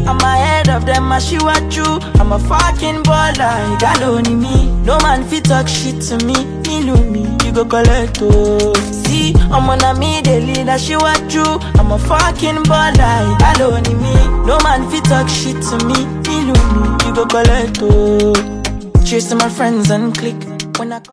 I'm ahead of them, I she what you. I'm a fucking baller, you got only me. No man fit talk shit to me. Me love me, you go collect oh. See, I'm on a me, the leader, she what you. I'm a fucking baller, you got only me. No man fit talk shit to me. Me love me, you go collect oh. Cheers to my friends and click when I